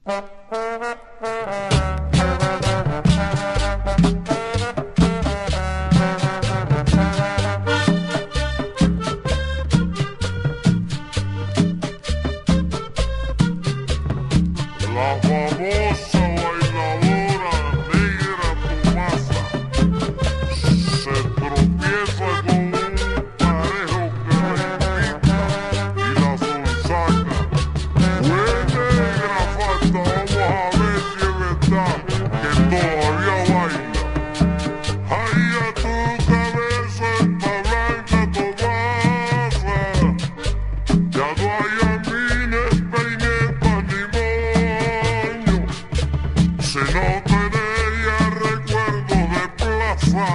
La famosa bailadora negra Tomasa se tropieza con un parejo que la invita y la sonsaca. Fue negra, falta, vamos a ver si es verdad que todavía baila. Ay, a tu cabeza está blanca, Tomasa, ya no hay amines, peinetas ni moño. Se nota en ella recuerdos de plaza,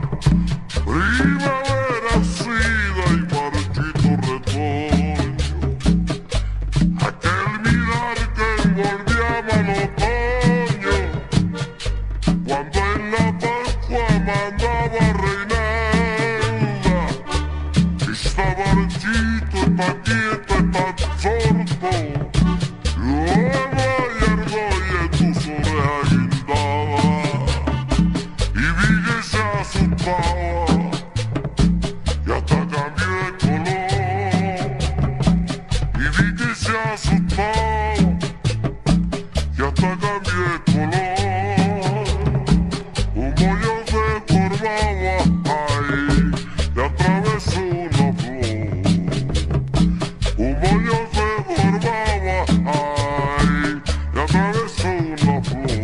primavera sida y marchito retoño. Aquel mirar que envolviaba el otoño, cuando en la Pascua mandaba Reinalda. Está marchito, está quieto, está absorto. Luego hay argolla en tus orejas guindadas y vi que se asustaba y hasta cambió de color. Y vi que se asustaba y hasta cambió de color. Como yo se formaba ahí y atravesó una flor. Como yo se formaba ahí y atravesó una flor.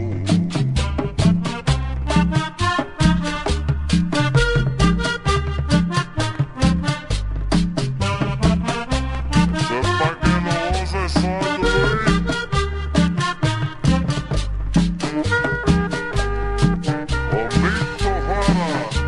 Sepa que no se sabe. Convicto Jara.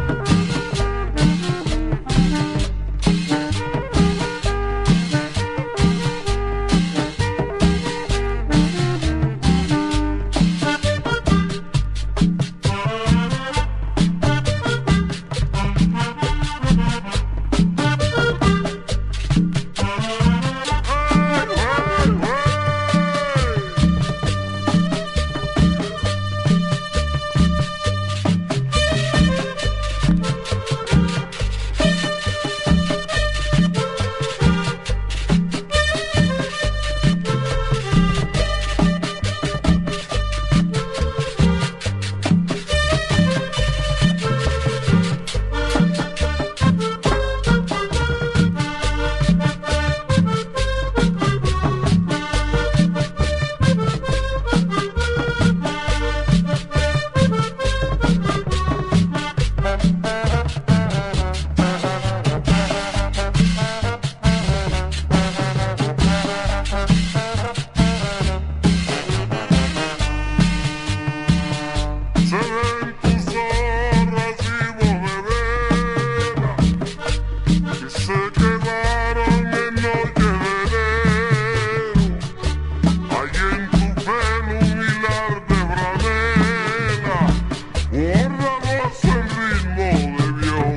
Se ven tus ojos racimos de veras que se quedaron en noche de enero. Hay en tu pelo un hilar de franela, bórdalos en ritmo de viejo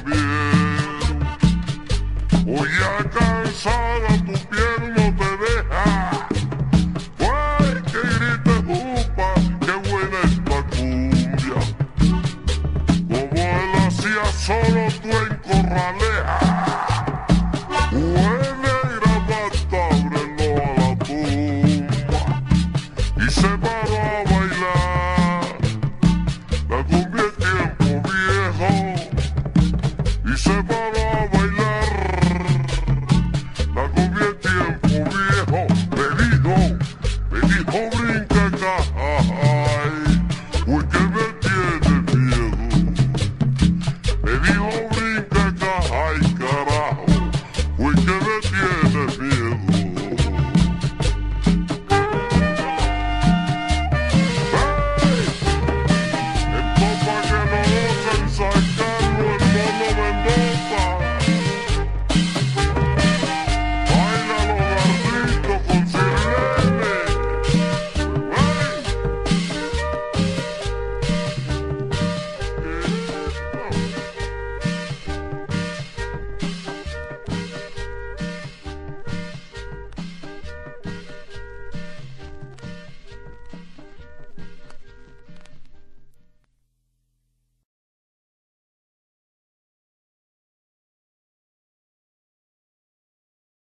cumbiero. Hoy ya cansada tu piel no te deja. Guay, que grite jupa, qué buena esta cumbia. Como él hacía solo tú en Corraleja. Fue negra macabra, no a la tumba. Y se